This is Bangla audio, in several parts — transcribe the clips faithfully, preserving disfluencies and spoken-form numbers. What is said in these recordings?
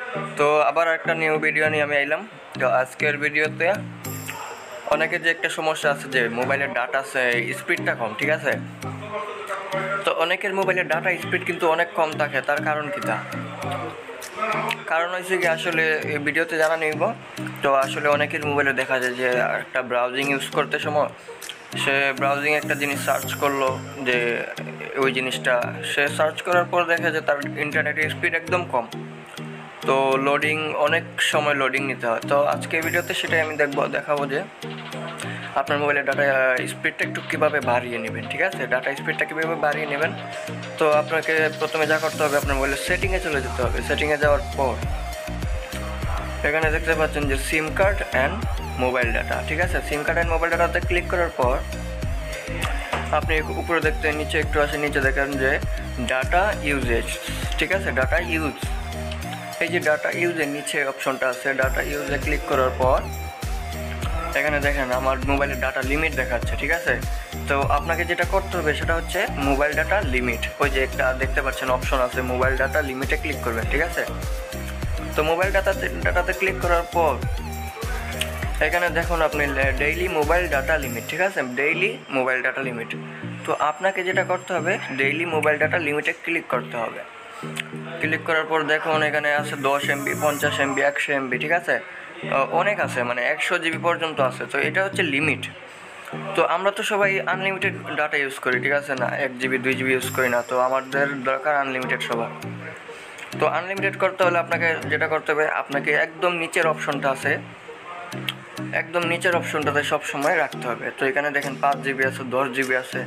তো আবার একটা নিউ ভিডিও নিয়ে আমি আইলাম। তো আজকের ভিডিওতে অনেকের যে একটা সমস্যা আছে যে মোবাইলের ডাটা আছে স্পিডটা কম, ঠিক আছে? তো অনেকের মোবাইলের ডাটা স্পিড কিন্তু অনেক কম থাকে, তার কারণ কি? তা কারণ হয়েছে কি, আসলে এই ভিডিওতে জানা নিব। তো আসলে অনেকের মোবাইলে দেখা যায় যে একটা ব্রাউজিং ইউজ করতে সময় সে ব্রাউজিং একটা জিনিস সার্চ করলো, যে ওই জিনিসটা সে সার্চ করার পর দেখা যায় তার ইন্টারনেটের স্পিড একদম কম, তো লোডিং অনেক সময় লোডিং নিতে হয়। তো আজকে ভিডিওতে সেটাই আমি দেখবো দেখাবো যে আপনার মোবাইলের ডাটা স্পিডটা একটু কীভাবে বাড়িয়ে নেবেন, ঠিক আছে? ডাটা স্পিডটা কীভাবে বাড়িয়ে নেবেন, তো আপনাকে প্রথমে যা করতে হবে, আপনার মোবাইলের সেটিংয়ে চলে যেতে হবে। সেটিংয়ে যাওয়ার পর এখানে দেখতে পাচ্ছেন যে SIM card and mobile data, ঠিক আছে? সিম কার্ড অ্যান্ড মোবাইল ডাটাতে ক্লিক করার পর আপনি উপরে দেখতে নিচে একটু আসে, নিচে দেখেন যে ডাটা ইউজেজ, ঠিক আছে? ডাটা ইউজ, এই যে ডাটা ইউজের নিচে অপশনটা আছে, ডাটা ইউজে ক্লিক করার পর এখানে দেখেন আমার মোবাইলের ডাটা লিমিট দেখাচ্ছে, ঠিক আছে? তো আপনাকে যেটা করতে হবে সেটা হচ্ছে মোবাইল ডাটা লিমিট, ওই যে একটা দেখতে পাচ্ছেন অপশন আছে মোবাইল ডাটা লিমিটে ক্লিক করবেন, ঠিক আছে? তো মোবাইল ডাটাতে ডাটাতে ক্লিক করার পর এখানে দেখুন আপনি ডেইলি মোবাইল ডাটা লিমিট, ঠিক আছে? Daily mobile data limit. তো আপনাকে যেটা করতে হবে ডেইলি মোবাইল ডাটা লিমিটে ক্লিক করতে হবে। ক্লিক করার পর দেখুন এখানে আছে দশ এমবি, পঞ্চাশ এমবি, একশো এমবি, ঠিক আছে? অনেক আছে, মানে একশো জিবি পর্যন্ত আছে। তো এটা হচ্ছে লিমিট। তো আমরা তো সবাই আনলিমিটেড ডাটা ইউজ করি, ঠিক আছে? না এক জিবি দুই জিবি ইউজ করি না, তো আমাদের দরকার আনলিমিটেড সবার। তো আনলিমিটেড করতে হলে আপনাকে যেটা করতে হবে, আপনাকে একদম নিচের অপশনটা আছে, একদম নিচের অপশনটাতে সব সময় রাখতে হবে। তো এখানে দেখেন পাঁচ জিবি আছে, দশ জিবি আছে,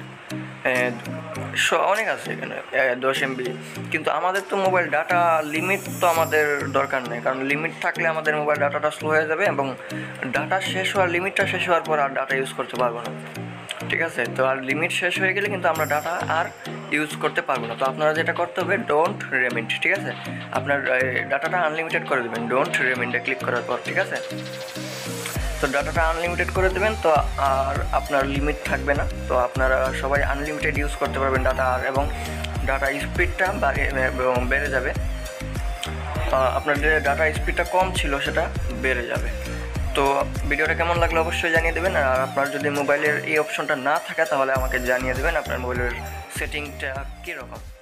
অনেক আছে এখানে, দশ এমবি। কিন্তু আমাদের তো মোবাইল ডাটা লিমিট তো আমাদের দরকার নেই, কারণ লিমিট থাকলে আমাদের মোবাইল ডাটাটা স্লো হয়ে যাবে এবং ডাটা শেষ হওয়ার লিমিটটা শেষ হওয়ার পর আর ডাটা ইউজ করতে পারবো না, ঠিক আছে? তো আর লিমিট শেষ হয়ে গেলে কিন্তু আমরা ডাটা আর ইউজ করতে পারবো না। তো আপনারা যেটা করতে হবে ডোন্ট রেমিন্ড, ঠিক আছে? আপনার ডাটাটা আনলিমিটেড করে দেবেন ডোন্ট রেমিন্ডে ক্লিক করার পর, ঠিক আছে? তো ডাটাটা আনলিমিটেড করে দেবেন, তো আর আপনার লিমিট থাকবে না। তো আপনারা সবাই আনলিমিটেড ইউজ করতে পারবেন ডাটা, আর এবং ডাটা স্পিডটা বেড়ে যাবে। আপনার যে ডাটা স্পিডটা কম ছিল সেটা বেড়ে যাবে। তো ভিডিওটা কেমন লাগলো অবশ্যই জানিয়ে দেবেন। আর আপনার যদি মোবাইলের এই অপশনটা না থাকে তাহলে আমাকে জানিয়ে দেবেন আপনার মোবাইলের সেটিংটা কীরকম।